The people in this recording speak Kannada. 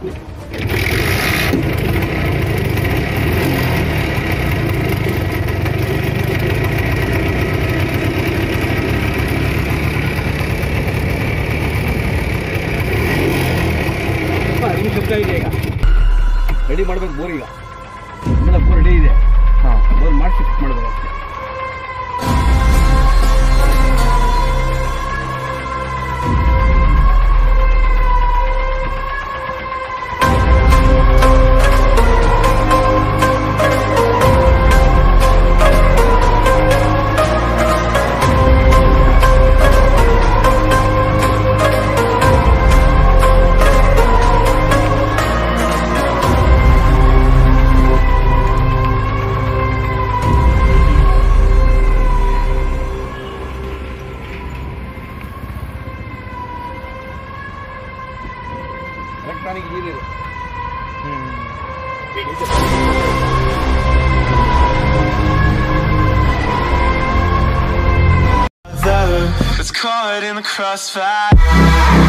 ಶಬ್ದ ಇದೆ ಈಗ ರೆಡಿ ಮಾಡ್ಬೇಕು ಬೋರ್ ಈಗ ಆಮೇಲೆ ಬೋರ್ ರೆಡಿ ಇದೆ ಬೋರ್ ಮಾಡಿ ಫಿಕ್ಸ್ ಮಾಡ್ಬೇಕು ಅಷ್ಟೇ. Electronic engineer It's caught in the crossfire.